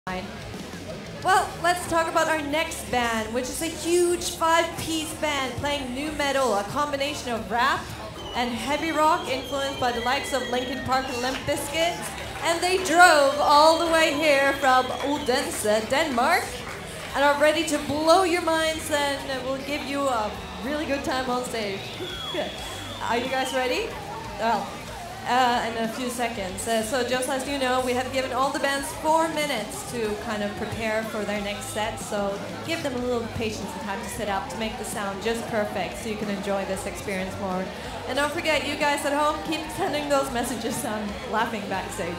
Well, let's talk about our next band, which is a huge 5-piece band playing nu metal, a combination of rap and heavy rock influenced by the likes of Linkin Park and Limp Bizkit. And they drove all the way here from Odense, Denmark, and are ready to blow your minds and will give you a really good time on stage. Are you guys ready? Well, in a few seconds. So just as you know, we have given all the bands 4 minutes to kind of prepare for their next set. So give them a little patience and time to set up to make the sound just perfect so you can enjoy this experience more. And don't forget, you guys at home, keep sending those messages. I'm laughing backstage.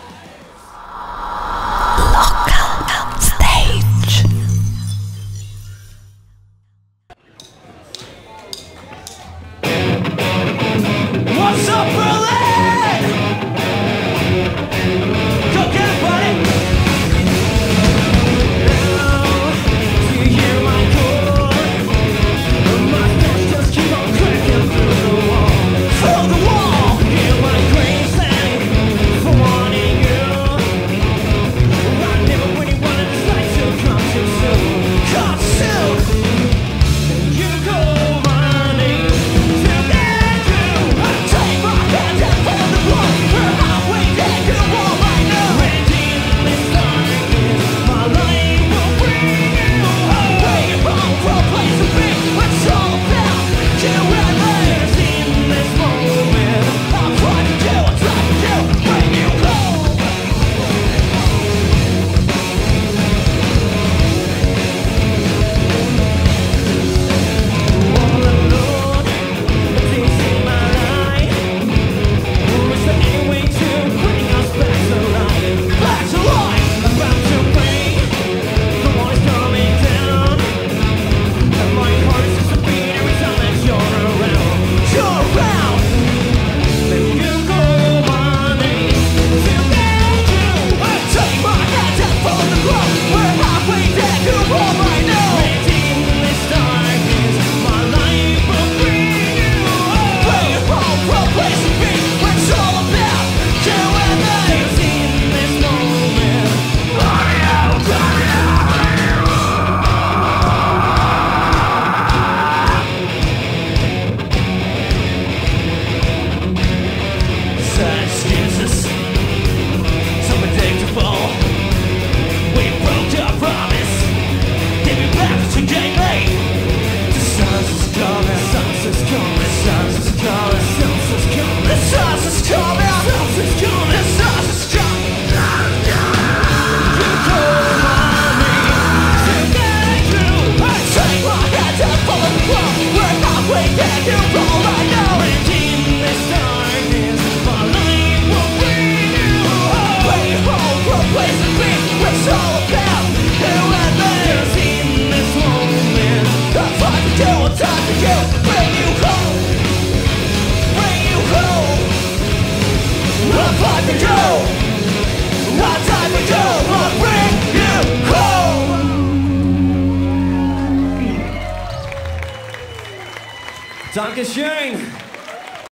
Local stage. What's up, Berlin? Dankeschön.